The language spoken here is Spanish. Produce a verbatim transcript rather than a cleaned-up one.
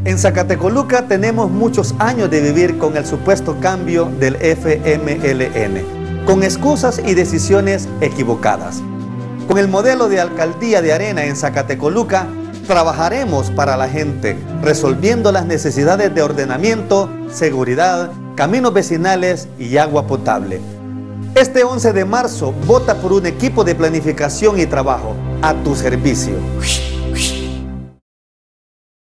En Zacatecoluca tenemos muchos años de vivir con el supuesto cambio del F M L N, con excusas y decisiones equivocadas. Con el modelo de alcaldía de Arena en Zacatecoluca, trabajaremos para la gente, resolviendo las necesidades de ordenamiento, seguridad, caminos vecinales y agua potable. Este once de marzo, vota por un equipo de planificación y trabajo a tu servicio.